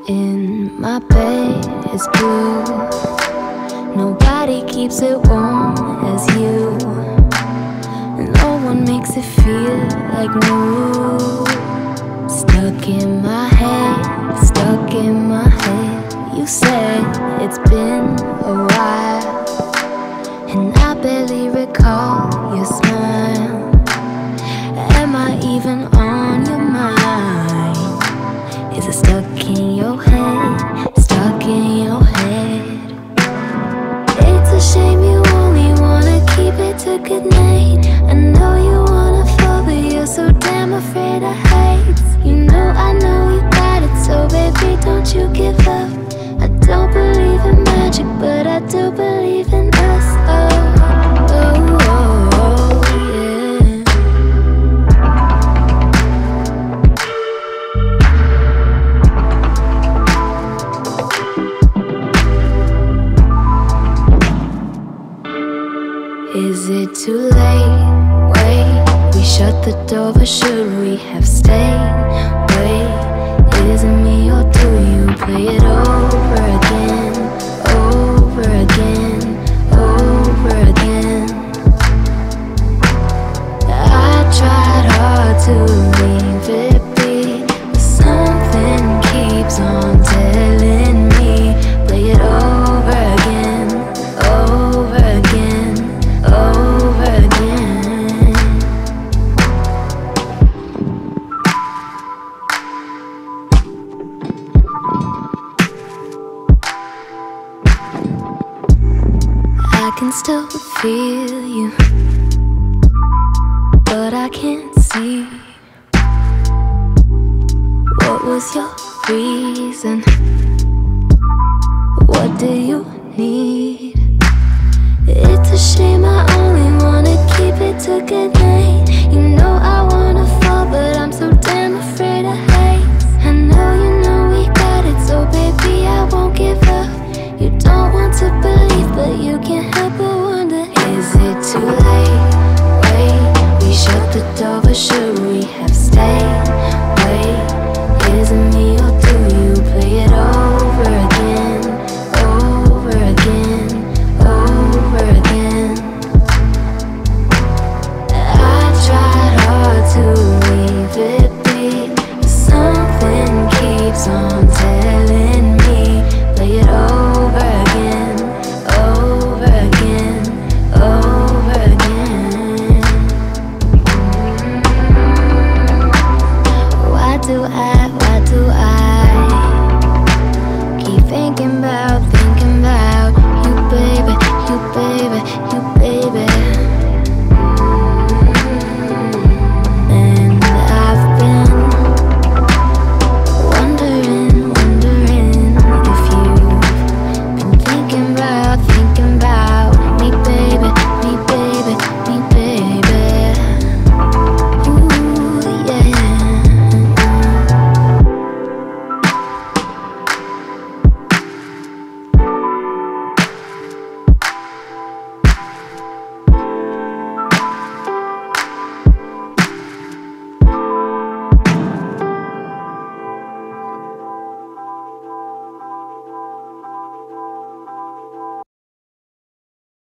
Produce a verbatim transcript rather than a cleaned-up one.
In my bed is blue. Nobody keeps it warm as you. No one makes it feel like new. Stuck in my head, stuck in my head. You said it's been a while, and I barely recall your smile. Am I even on your mind? Is it stuck in your head, stuck in your head? It's a shame you only wanna keep it to goodnight. I know you wanna fall, but you're so damn afraid of heights. You know I know you got it, so baby don't you give up. I don't believe in magic, but I do believe in us. Oh, oh, oh, oh yeah. Is it too late? Wait, we shut the door, but should we have stayed? Wait, is it me or do you play it over again, over again, over again? I tried hard to leave it be, but something keeps on telling me play it over again, over again, over again. I can still feel you, but I can't see. What was your reason? What do you need? It's a shame I only wanna keep it to goodnight. You know I wanna fall, but I'm so damn afraid of heights. I know you know we got it, so baby I won't give up. You don't want to believe, but you can't help but wonder. Is it too late? Wait, we shut the door, but should we have stayed? Wait, is it me